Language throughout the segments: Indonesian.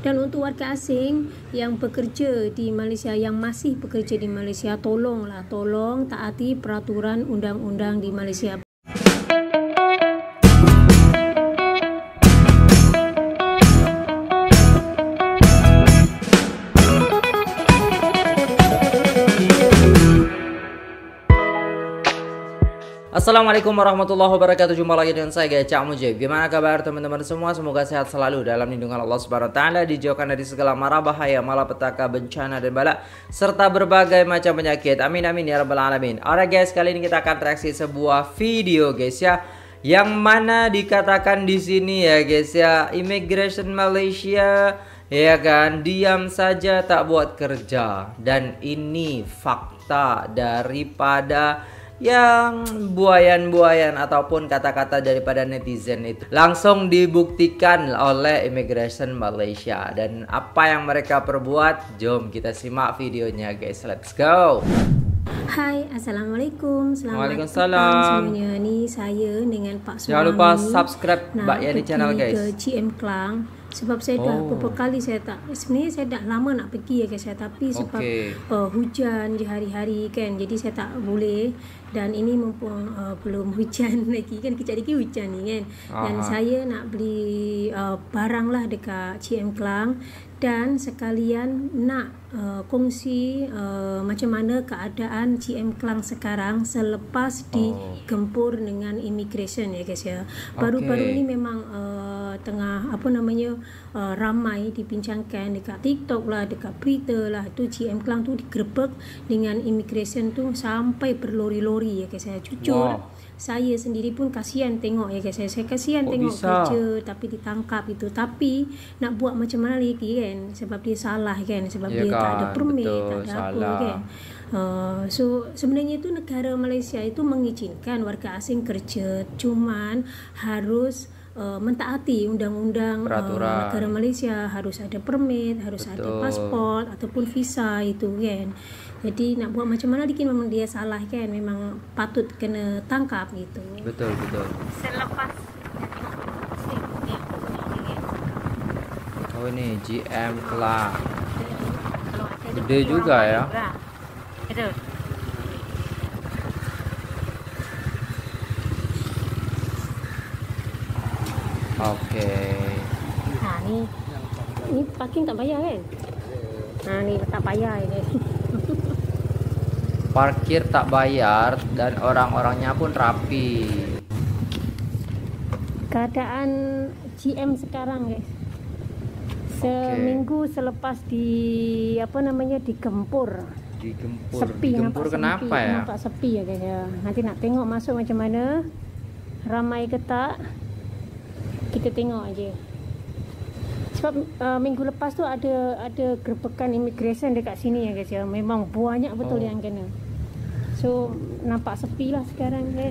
Dan untuk warga asing yang bekerja di Malaysia, yang masih bekerja di Malaysia, tolong taati peraturan undang-undang di Malaysia. Assalamualaikum warahmatullahi wabarakatuh. Jumpa lagi dengan saya Cak Mujib. Gimana kabar teman-teman semua? Semoga sehat selalu dalam lindungan Allah Subhanahu wa taala, dijauhkan dari segala mara bahaya, malapetaka, bencana dan bala serta berbagai macam penyakit. Amin amin ya rabbal alamin. Alright guys, kali ini kita akan reaksi sebuah video guys ya, yang mana dikatakan di sini ya guys ya, Immigration Malaysia ya kan diam saja tak buat kerja, dan ini fakta daripada yang buayan-buayan ataupun kata-kata daripada netizen itu langsung dibuktikan oleh Immigration Malaysia. Dan apa yang mereka perbuat, jom kita simak videonya guys, let's go. Hai, assalamualaikum, selamat Waalaikumsalam semuanya. Ni saya dengan Pak Suami. Jangan lupa subscribe Mbak Yani channel guys. Ke CM Klang. Sebab saya dah beberapa kali sebenarnya saya dah lama nak pergi ya guys ya, tapi sebab hujan je hari-hari kan, jadi saya tak boleh. Dan ini mumpung belum hujan lagi kan, kejap lagi hujan ni kan. Dan saya nak beli barang lah dekat CM Klang, dan sekalian nak kongsi macam mana keadaan CM Klang sekarang selepas digempur dengan immigration ya guys ya. Baru-baru ni memang tengah ramai dibincangkan dekat TikTok lah, dekat berita lah, tu CM Klang tu digerebek dengan immigration tu sampai berlori-lori ya guys ya. Jujur saya sendiri pun kasihan tengok ya guys. Saya kasihan tengok kerja tapi ditangkap itu. Tapi nak buat macam mana lagi kan, sebab dia salah kan, sebab dia tak ada permit, tak ada apa kan. So sebenarnya itu negara Malaysia itu mengizinkan warga asing kerja, cuman harus mentaati undang-undang negara Malaysia, harus ada permit, harus ada pasport ataupun visa itu kan. Jadi nak buat macam mana lagi, memang dia salah kan, memang patut kena tangkap gitu. Betul. Selepas ini GM Klang gede juga ya. Itu. Nah ni parking tak bayar kan? Nah ni tak bayar ini. Parkir tak bayar dan orang-orangnya pun rapi. Keadaan GM sekarang guys, seminggu selepas digempur. Sepi, digempur kenapa sepi, ya? Nampak sepi ya guys ya. Nanti nak tengok masuk macam mana, ramai ke tak, kita tengok aja. Sebab minggu lepas tu ada gerebekan immigration dekat sini ya guys ya. Memang banyak betul yang kena. So nampak sepi lah sekarang kan.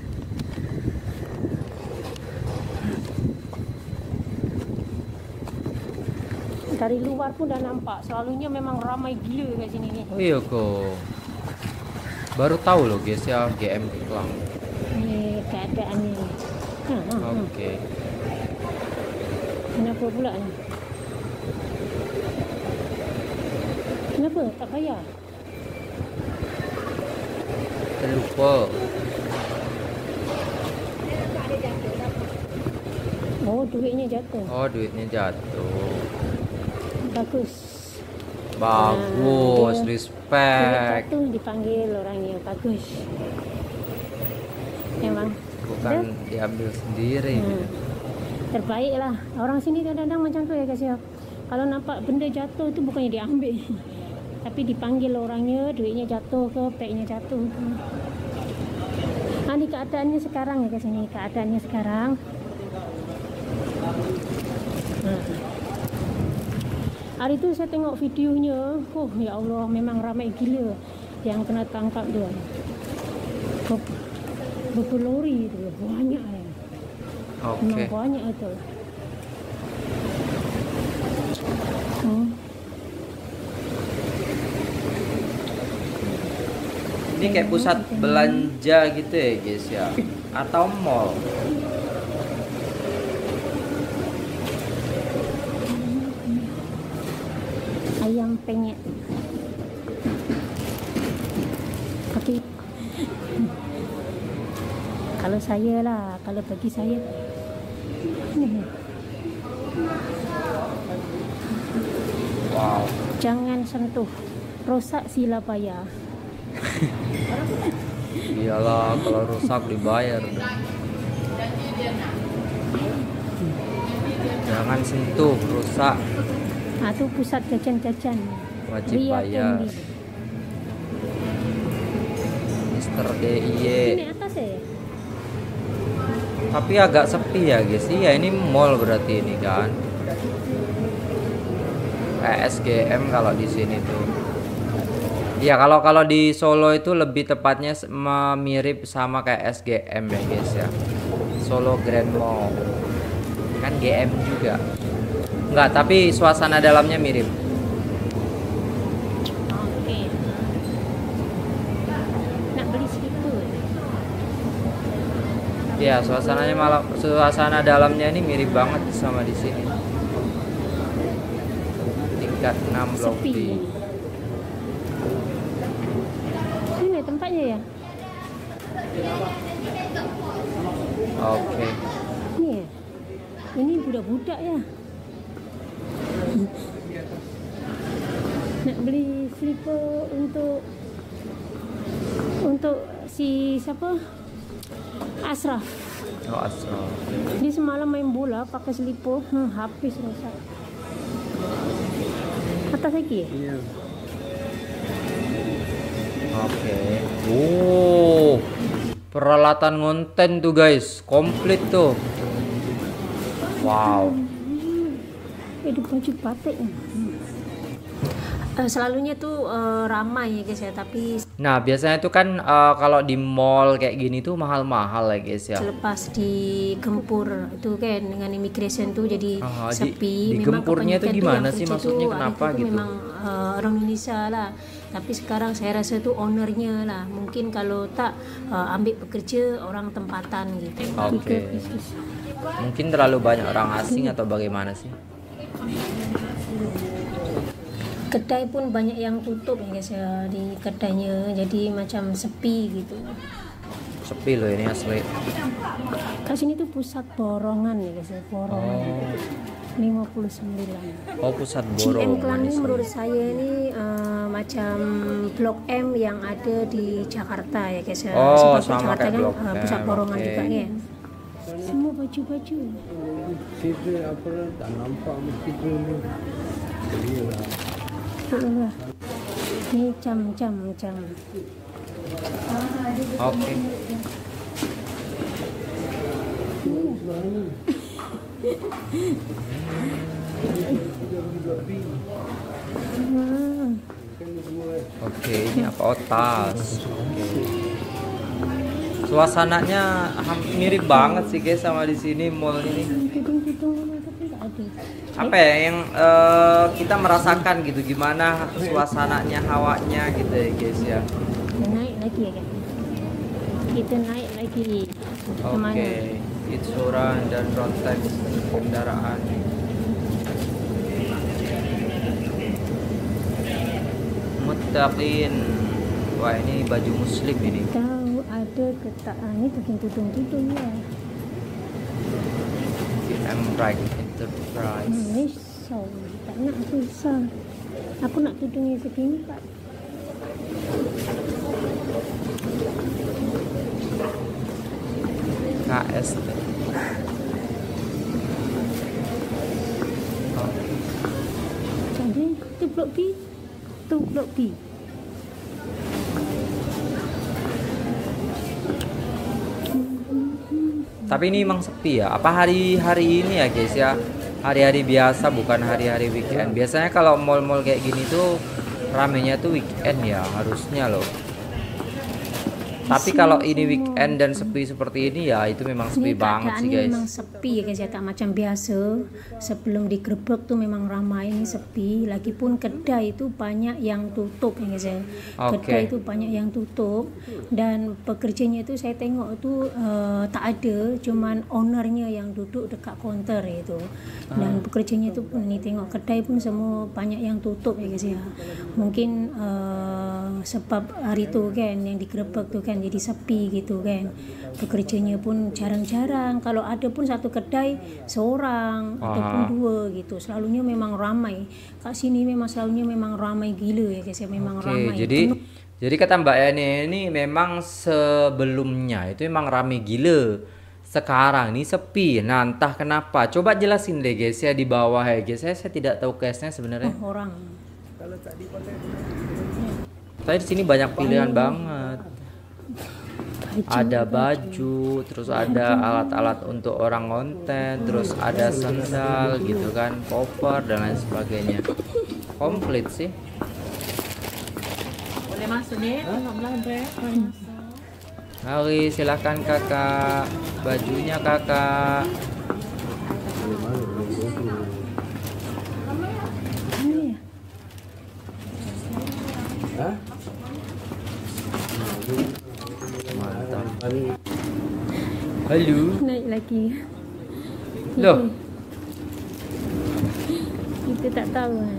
Dari luar pun dah nampak. Selalunya memang ramai gila kat sini ni. Oh iya kok. Baru tahu loh guys ya, GM Klang. Ni keadaannya. Kenapa pula ni? Kenapa tak bayar? Terlupa. Duitnya jatuh. Duitnya jatuh. Bagus, respect. Jatuh dipanggil orangnya, bagus. Memang bukan diambil sendiri. Terbaik lah. Orang sini kadang-kadang macam tu ya guys ya. Kalau nampak benda jatuh tu bukannya diambil, tapi dipanggil orangnya, duitnya jatuh ke, peknya jatuh ke. Ni keadaannya sekarang ya guys, ini keadaannya sekarang. Hari tu saya tengok videonya, ya Allah, memang ramai gila yang kena tangkap tu. Berlori tu, banyak ya. Memang banyak tu. Ini kayak pusat belanja gitu ya guys ya, atau mall. penyet. Tapi kalau saya lah, kalau bagi saya Wow. jangan sentuh, rusak sila bayar. Iyalah, kalau rusak dibayar. Jangan sentuh, rusak. Nah, itu pusat jajan-jajan. Wajib Ria bayar. Candy. Mister DIY. Ini atas ya? Tapi agak sepi ya guys. Iya, ini mall berarti ini kan. Kayak SGM kalau di sini tuh. Iya, kalau di Solo itu lebih tepatnya mirip sama kayak SGM ya guys ya. Solo Grand Mall. Kan GM juga. Enggak, tapi suasana dalamnya mirip. Oke. Nak beli situ. Ya, suasana dalamnya ini mirip banget sama di sini. Tingkat 6 Blok B. Sepi. Ini tempatnya ya? Oke. Ini ya? Ini budak-budak ya? Nak beli slipper untuk si siapa? Asraf. Oh, Asro. Dia semalam main bola pakai slipper, habis rusak. Atas lagi ya? Iya. Oke. Peralatan ngonten tuh guys, komplit tuh. Wow. Ada baju batik. Selalunya tuh ramai ya guys ya, tapi Nah, biasanya tuh kan kalau di mall kayak gini tuh mahal-mahal ya guys ya. selepas digempur itu kan dengan immigration tuh jadi di sepi. Memang gempurnya itu kebanyakan tuh gimana yang sih kerja maksudnya, tuh, kenapa itu gitu? memang orang Indonesia lah. Tapi sekarang saya rasa tuh ownernya lah. Mungkin kalau tak ambil pekerja orang tempatan gitu. Oke. Mungkin terlalu banyak orang asing atau bagaimana sih? Kedai pun banyak yang tutup ya guys ya di kedainya, jadi macam sepi gitu. Sepi loh ini asli. Ke sini tuh pusat borongan ya guys ya, borongan. 59. Oh, pusat GM borongan Klang di ini sini. menurut saya ini macam Blok M yang ada di Jakarta ya guys ya. Oh, Sebab sama Jakarta kayak Blok M, pusat borongan oke. juga kan. Semua baju-baju. Situ apa tak nampak mesti ni. Iyalah. Ini jam. Oke. Oke, ini apa? Oh, tas. Oke. Suasananya mirip banget sih guys sama di sini mall ini. Gedung-gedung tapi nggak ada. Apa ya yang kita merasakan gitu, gimana suasananya, hawanya gitu ya guys ya. Kita naik lagi ya kan? Kita naik lagi. Kemana? Oke, insuran dan protek kendaraan. Muttaqin. Wah, ini baju muslim ini. Tahu ada ketak ini bikin tudung-tudung ya. GM Right Enterprise. Ini so, tak nak aku susah. Aku nak tudungnya segini Pak. KST. Oke. Jadi tu blok B, tu blok B. Tapi ini emang sepi ya? Apa hari-hari ini ya guys ya? Hari-hari biasa bukan hari-hari weekend. Biasanya kalau mall-mall kayak gini tuh ramenya tuh weekend ya harusnya loh. Tapi kalau ini weekend dan sepi seperti ini ya itu memang sepi banget sih guys. Memang sepi ya guys ya, tak macam biasa. Sebelum digerebek tuh memang ramai, ini sepi. Lagipun kedai itu banyak yang tutup ya guys ya. Kedai itu banyak yang tutup dan pekerjanya itu saya tengok itu tak ada, cuman ownernya yang duduk dekat kaunter itu. Dan pekerjanya itu pun nih tengok kedai pun semua banyak yang tutup ya guys ya. Mungkin sebab hari itu kan yang digerebek tuh kan jadi sepi gitu kan, pekerjanya pun jarang-jarang, kalau ada pun satu kedai seorang ataupun dua gitu, selalunya memang ramai kat sini, memang selalunya memang ramai gila ya guys ya, memang ramai. Jadi kata Mbak Yani ini memang sebelumnya itu memang ramai gila, sekarang ini sepi. Nah entah kenapa, coba jelasin deh guys ya di bawah ya guys, saya tidak tahu case-nya sebenarnya. Orang tapi di sini banyak pilihan banget. Ada baju, terus ada alat-alat untuk orang konten, terus ada sandal gitu kan, koper dan lain sebagainya. Komplit sih. Boleh masuk nih, Mari silahkan kakak, bajunya kakak. Mantap. Halo. naik lagi. Loh. Kita tak tahu kan.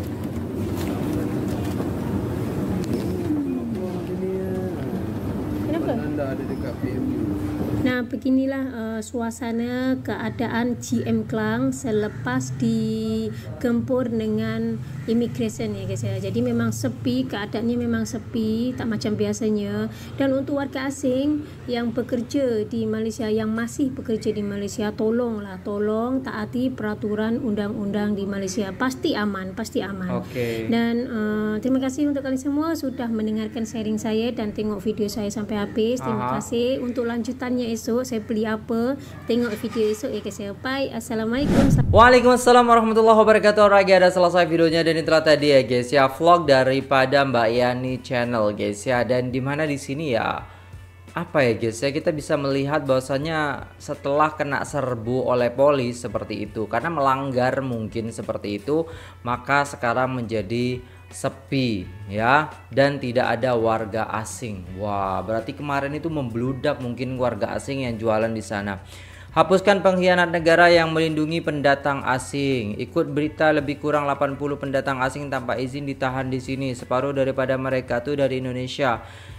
Kenapa? Anda ada dekat PMU. Nah, beginilah suasana keadaan GM Klang selepas digempur dengan immigration ya guys ya. Jadi memang sepi, keadaannya memang sepi, tak macam biasanya. Dan untuk warga asing yang bekerja di Malaysia, yang masih bekerja di Malaysia, tolong taati peraturan undang-undang di Malaysia. Pasti aman, pasti aman. Dan terima kasih untuk kalian semua sudah mendengarkan sharing saya dan tengok video saya sampai habis. Terima kasih. Untuk lanjutannya esok saya beli apa, tengok video esok ya guys ya. Bye. Assalamualaikum. Waalaikumsalam warahmatullahi wabarakatuh. Lagi ada selesai videonya dan itulah tadi ya guys ya, vlog daripada Mbak Yani channel guys ya. Dan dimana di sini ya, apa ya guys ya, kita bisa melihat bahwasanya setelah kena serbu oleh polis seperti itu karena melanggar mungkin seperti itu, maka sekarang menjadi sepi ya, dan tidak ada warga asing. Wah, berarti kemarin itu membludak mungkin warga asing yang jualan di sana. Hapuskan pengkhianat negara yang melindungi pendatang asing. Ikut berita lebih kurang 80 pendatang asing tanpa izin ditahan di sini. Separuh daripada mereka tuh dari Indonesia.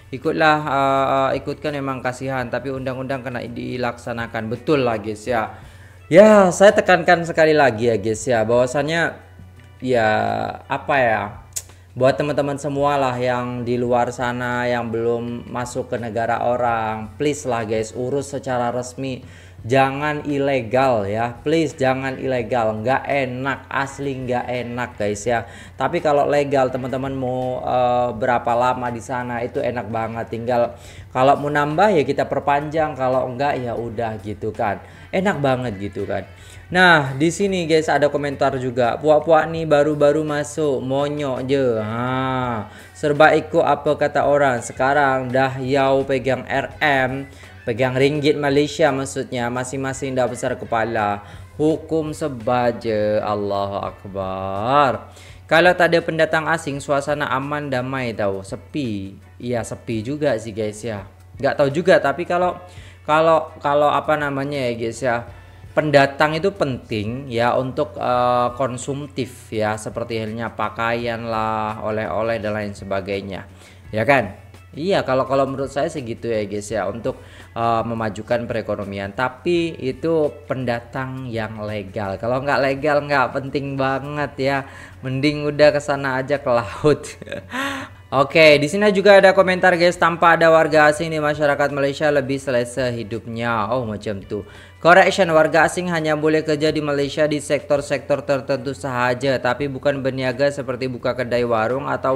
Ikutkan memang kasihan, tapi undang-undang kena dilaksanakan. Betul lah guys ya. Ya, saya tekankan sekali lagi ya guys ya, bahwasannya ya apa ya, buat teman-teman semua lah yang di luar sana yang belum masuk ke negara orang, please lah guys, urus secara resmi, jangan ilegal ya, please jangan ilegal, nggak enak, asli nggak enak guys ya. Tapi kalau legal teman-teman mau berapa lama di sana itu enak banget, tinggal kalau mau nambah ya kita perpanjang, kalau enggak ya udah gitu kan, enak banget gitu kan. Nah di sini guys ada komentar juga, puak-puak nih baru-baru masuk monyok je, serba ikut apa kata orang, sekarang dah yau pegang RM, pegang ringgit Malaysia maksudnya, masing-masing dah besar kepala, hukum sebaja. Allahu Akbar. Kalau tak ada pendatang asing suasana aman damai tahu, sepi. Iya sepi juga sih guys ya, nggak tahu juga, tapi kalau apa namanya ya guys ya, pendatang itu penting ya untuk konsumtif ya, seperti halnya pakaian lah, oleh-oleh dan lain sebagainya ya kan. Iya kalau menurut saya segitu ya guys ya, untuk memajukan perekonomian. Tapi itu pendatang yang legal, kalau nggak legal nggak penting banget ya, mending udah kesana aja ke laut. Oke, di sini juga ada komentar guys, tanpa ada warga asing di masyarakat Malaysia lebih selesa hidupnya. Oh macam tuh. Correction, warga asing hanya boleh kerja di Malaysia di sektor-sektor tertentu sahaja, tapi bukan berniaga seperti buka kedai warung atau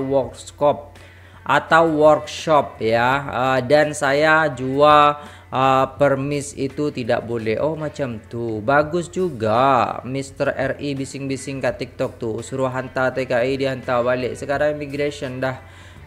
workshop ya. Dan saya jual permis itu tidak boleh. Oh macam tuh, bagus juga. Mr. RI bising-bising kat TikTok tuh, suruh hantar TKI dihantar balik. Sekarang immigration dah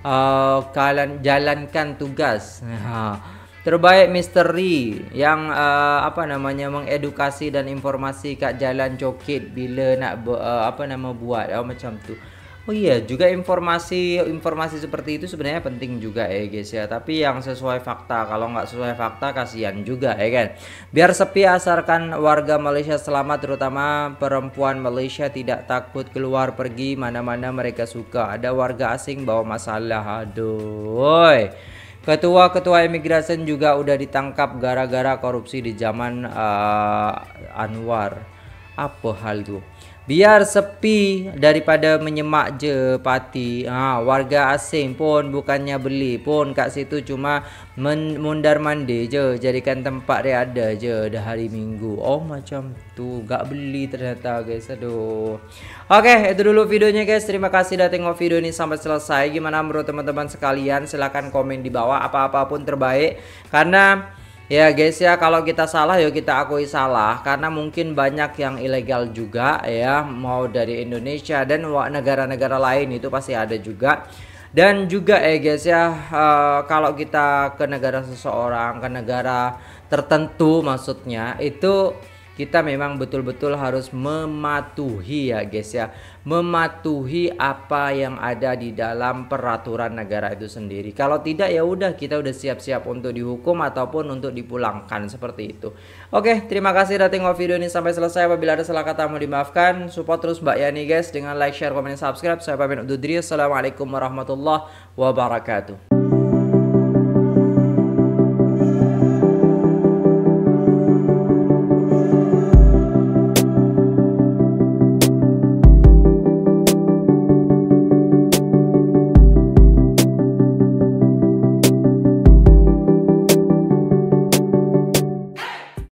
kalian jalankan tugas. Terbaik misteri yang mengedukasi dan informasi kat jalan coket bila nak buat macam tu. Oh iya, juga informasi seperti itu sebenarnya penting juga ya guys ya. Tapi yang sesuai fakta. Kalau nggak sesuai fakta kasihan juga ya kan. Biar sepi asalkan warga Malaysia selamat, terutama perempuan Malaysia tidak takut keluar pergi mana-mana mereka suka. Ada warga asing bawa masalah. Aduh. Ketua imigrasi juga udah ditangkap gara-gara korupsi di zaman Anwar. Apa hal itu? Biar sepi daripada menyemak je parti. Warga asing pun bukannya beli pun kat situ, cuma mundar mandir je, jadikan tempat dia ada je dah hari Minggu. Oh macam tu, gak beli ternyata guys. Aduh. Oke, itu dulu videonya guys. Terima kasih udah tengok video ini sampai selesai. Gimana menurut teman-teman sekalian? Silahkan komen di bawah, apa-apa pun terbaik. Karena ya guys ya, kalau kita salah ya kita akui salah, karena mungkin banyak yang ilegal juga ya, mau dari Indonesia dan negara-negara lain itu pasti ada juga. Dan juga guys ya, kalau kita ke negara seseorang, ke negara tertentu maksudnya, itu kita memang betul-betul harus mematuhi ya guys ya, mematuhi apa yang ada di dalam peraturan negara itu sendiri. Kalau tidak ya udah, kita udah siap-siap untuk dihukum ataupun untuk dipulangkan seperti itu. Oke, terima kasih udah tengok video ini sampai selesai. Apabila ada salah kata mohon dimaafkan. Support terus Mbak Yani guys dengan like, share, komen, dan subscribe. Saya pamit undur diri. Assalamualaikum warahmatullahi wabarakatuh.